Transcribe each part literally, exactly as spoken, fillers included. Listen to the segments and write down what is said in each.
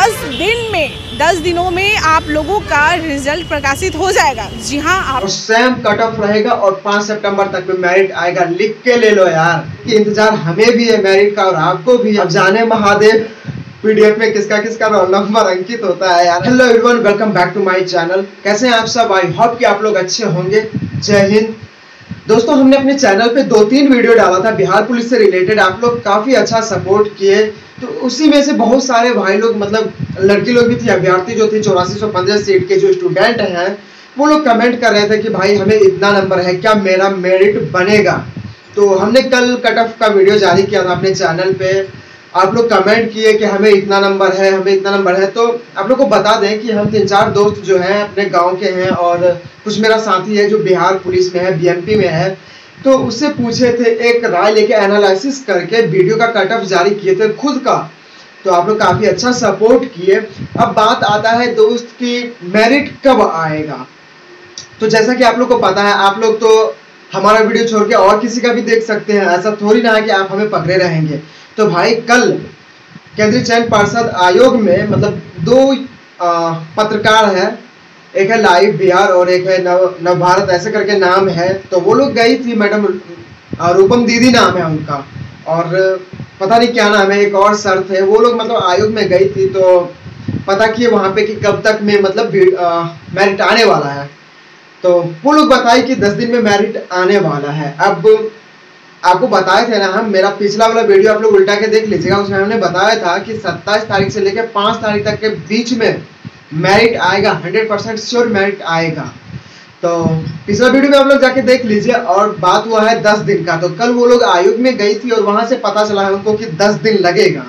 दस दिन में दस दिनों में आप लोगों का रिजल्ट प्रकाशित हो जाएगा। जी हाँ, आप सेम कट ऑफ रहेगा और पाँच सितंबर तक में मेरिट आएगा। लिख के ले लो यार, कि इंतजार हमें भी है मेरिट का और आपको भी। अब जाने महादेव पीडीएफ में किसका किसका रोल नंबर अंकित होता है यार। Hello everyone, welcome back to my channel. कैसे हैं आप सब? आई होप कि आप लोग अच्छे होंगे। जय हिंद दोस्तों। हमने अपने चैनल पे दो तीन वीडियो डाला था बिहार पुलिस से रिलेटेड, आप लोग काफी अच्छा सपोर्ट किए। तो उसी में से बहुत सारे भाई लोग, मतलब लड़की लोग भी थी, अभ्यर्थी जो थी चौरासी सौ पंद्रह सीट के जो स्टूडेंट हैं, वो लोग कमेंट कर रहे थे कि भाई हमें इतना नंबर है, क्या मेरा मेरिट बनेगा। तो हमने कल कट ऑफ का वीडियो जारी किया था अपने चैनल पे। आप लोग कमेंट किए कि हमें इतना नंबर है, हमें इतना नंबर है। तो आप लोग को बता दें कि हम तीन चार दोस्त जो हैं अपने गांव के हैं, और कुछ मेरा साथी है जो बिहार पुलिस में है, बीएमपी में है। तो उससे पूछे थे, एक राय लेके एनालिसिस करके वीडियो का कट ऑफ जारी किए थे खुद का। तो आप लोग काफी अच्छा सपोर्ट किए। अब बात आता है दोस्त की मेरिट कब आएगा। तो जैसा कि आप लोग को पता है, आप लोग तो हमारा वीडियो छोड़ के और किसी का भी देख सकते हैं, ऐसा थोड़ी ना है कि आप हमें पकड़े रहेंगे। तो भाई कल केंद्रीय चयन पर्षद आयोग में मतलब दो आ, पत्रकार है, एक है लाइव बिहार और एक है नव नव भारत ऐसे करके नाम है। तो वो लोग गई थी, मैडम रूपम दीदी नाम है उनका, और पता नहीं क्या नाम है, एक और सर थे। वो लोग मतलब आयोग में गई थी, तो पता किए वहां पे कि कब तक में मतलब मेरिट आने वाला है। तो वो लोग बताए कि दस दिन में मेरिट आने वाला है। अब आपको बताए थे ना हम, मेरा पिछला वाला वीडियो आप लोग उल्टा के देख लीजिएगा, उसमें हमने बताया था कि सत्ताईस तारीख से लेकर पाँच तारीख तक के बीच में मेरिट आएगा, हंड्रेड परसेंट श्योर मेरिट आएगा। तो पिछला वीडियो में आप लोग जाके देख लीजिए। और बात हुआ है दस दिन का। तो कल वो लोग आयोग में गई थी और वहां से पता चला है उनको कि दस दिन लगेगा।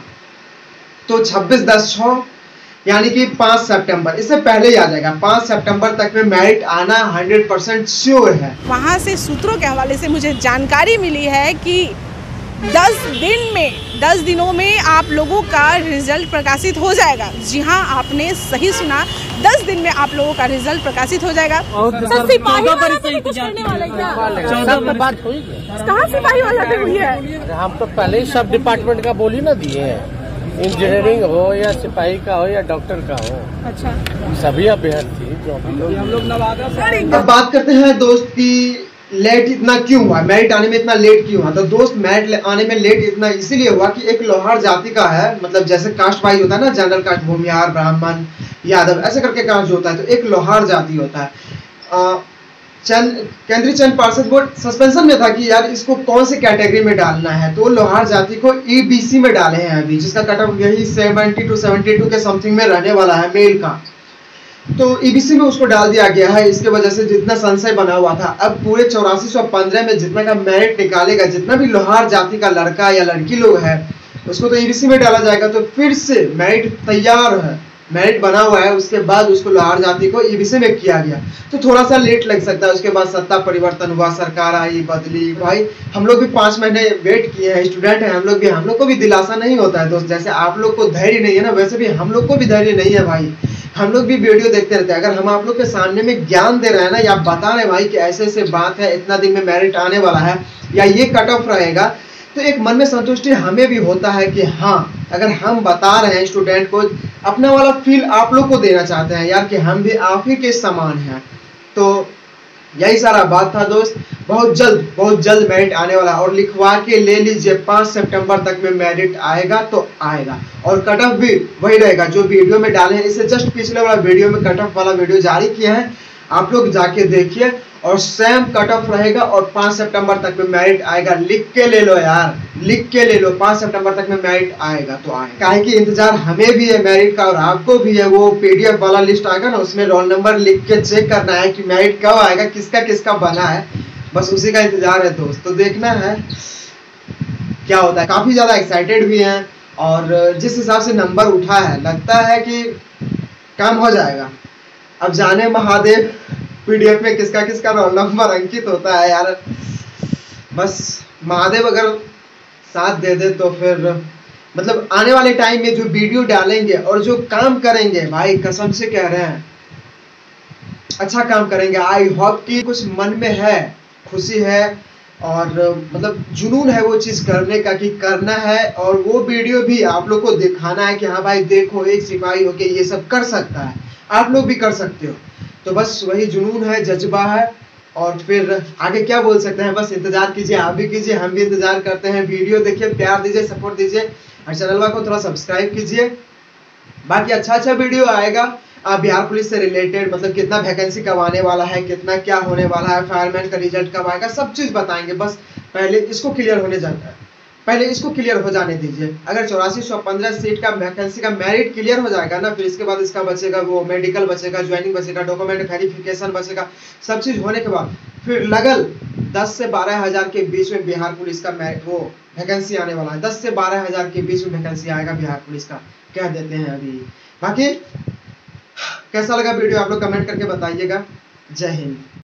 तो छब्बीस दस छः यानी कि पाँच सितंबर, इससे पहले ही आ जाएगा। पाँच सितंबर तक में मेरिट आना हंड्रेड परसेंट श्योर है। वहाँ से सूत्रों के हवाले से मुझे जानकारी मिली है कि दस दिन में दस दिनों में आप लोगों का रिजल्ट प्रकाशित हो जाएगा। जी हाँ, आपने सही सुना, दस दिन में आप लोगों का रिजल्ट प्रकाशित हो जाएगा। सिपाही वाला तो कुछ करने वाला है क्या? बात हुई कहाँ सिपाही वाला पे हुई है? हम तो पहले ही सब डिपार्टमेंट का बोली ना दिए हैं, इंजीनियरिंग हो या सिपाही का हो या डॉक्टर का हो। अच्छा, सभी अभ्यर्थी जो हम लोग नवादा से। अब बात करते हैं दोस्त की लेट इतना क्यों हुआ, मेरिट आने में इतना लेट क्यों हुआ। तो दोस्त मेरिट आने में लेट इतना इसीलिए हुआ कि एक लोहार जाति का है, मतलब जैसे कास्ट वाइज होता है ना, जनरल कास्ट, भूमिहार, ब्राह्मण, यादव ऐसे करके कास्ट जो होता है, तो एक लोहार जाति होता है। केंद्रीय चयन पर्षद बोर्ड सस्पेंशन में था कि यार इसको कौन से कैटेगरी में डालना है। तो लोहार जाति को ईबीसी में डाले हैं अभी, जिसका कट ऑफ यही सेवेंटी टू सेवेंटी टू के समथिंग में रहने वाला है मेल का। तो ईबीसी में उसको डाल दिया गया है। इसके वजह से जितना संशय बना हुआ था, अब पूरे चौरासी सौ पंद्रह में जितना का मेरिट निकालेगा, जितना भी लोहार जाति का लड़का या लड़की लोग है, उसको तो ईबीसी में डाला जाएगा। तो फिर से मेरिट तैयार है, मेरिट बना हुआ है, उसके बाद उसको लोहार जाति को ईबीसी में किया गया। तो थोड़ा सा लेट लग सकता है। उसके बाद सत्ता परिवर्तन हुआ, सरकार आई, बदली। भाई हम लोग भी पाँच महीने वेट किए हैं, स्टूडेंट हैं हम लोग भी, हम लोग को भी दिलासा नहीं होता है दोस्त। जैसे आप लोग को धैर्य नहीं है ना, वैसे भी हम लोग को भी धैर्य नहीं है भाई। हम लोग भी वीडियो देखते रहते हैं। अगर हम आप लोग के सामने में ज्ञान दे रहे हैं ना, या बता रहे हैं भाई कि ऐसे ऐसे बात है, इतना दिन में मेरिट आने वाला है, या ये कट ऑफ रहेगा, तो एक मन में संतुष्टि हमें भी होता है कि हाँ, अगर हम बता रहे हैं स्टूडेंट को, अपना वाला फील आप लोग को देना चाहते हैं यार कि हम भी आप ही के समान हैं। तो यही सारा बात था दोस्त। बहुत जल्द बहुत जल्द मेरिट आने वाला, और लिखवा के ले लीजिए, पाँच सितंबर तक में मेरिट आएगा तो आएगा। और कट ऑफ भी वही रहेगा जो वीडियो में डाले हैं। इससे जस्ट पिछले वाला वीडियो में कट ऑफ वाला वीडियो जारी किया है, आप लोग जाके देखिए। और सेम कट ऑफ रहेगा और पाँच सितंबर तक में मेरिट आएगा। लिख के ले लो यार, लिख के ले लो, पाँच सितंबर तक में मेरिट आएगा तो आएगा। काहे कि इंतजार हमें भी है मेरिट का और आपको भी है। वो पीडीएफ वाला लिस्ट आएगा ना, उसमें रोल नंबर लिख के चेक करना है कि मेरिट कब आएगा, किसका किसका बना है, बस उसी का इंतजार है दोस्त। तो देखना है क्या होता है। काफी ज्यादा एक्साइटेड भी हैं, और जिस हिसाब से नंबर उठा है, लगता है कि काम हो जाएगा। अब जाने महादेव पीडीएफ में किसका किसका रोल नंबर अंकित होता है यार। बस महादेव अगर साथ दे दे तो फिर मतलब आने वाले टाइम में जो वीडियो डालेंगे और जो काम करेंगे, भाई कसम से कह रहे हैं अच्छा काम करेंगे। आई होप कि कुछ मन में है, खुशी है, और मतलब जुनून है वो चीज़ करने का कि करना है, और वो वीडियो भी आप लोग को दिखाना है कि हाँ भाई देखो एक सिपाही होके ये सब कर सकता है, आप लोग भी कर सकते हो। तो बस वही जुनून है, जज्बा है, और फिर आगे क्या बोल सकते हैं, बस इंतजार कीजिए, आप भी कीजिए, हम भी इंतजार करते हैं। वीडियो देखिए, प्यार दीजिए, सपोर्ट दीजिए, और चैनल को थोड़ा सब्सक्राइब कीजिए। बाकी अच्छा अच्छा वीडियो आएगा बिहार पुलिस से रिलेटेड, मतलब कितना वैकेंसी कब आने वाला है, कितना क्या होने वाला है, फायरमैन का रिजल्ट कब आएगा, सब चीज़ बताएंगे। बस पहले इसको क्लियर होने जाता है, पहले इसको क्लियर हो जाने दीजिए। अगर चौरासी सौ पंद्रह सीट का वैकेंसी का मेरिट क्लियर हो जाएगा ना, फिर इसके बाद इसका बचेगा वो मेडिकल बचेगा, ज्वाइनिंग बचेगा, डॉक्यूमेंट वेरिफिकेशन बचेगा। सब चीज़ होने के बाद फिर लगल दस से बारह हज़ार के बीच में बिहार पुलिस का वो वैकेंसी आने वाला है। दस से बारह हज़ार के बीच में वैकेंसी आएगा बिहार पुलिस का, कह देते हैं अभी। बाकी कैसा लगा वीडियो आप लोग कमेंट करके बताइएगा। जय हिंद।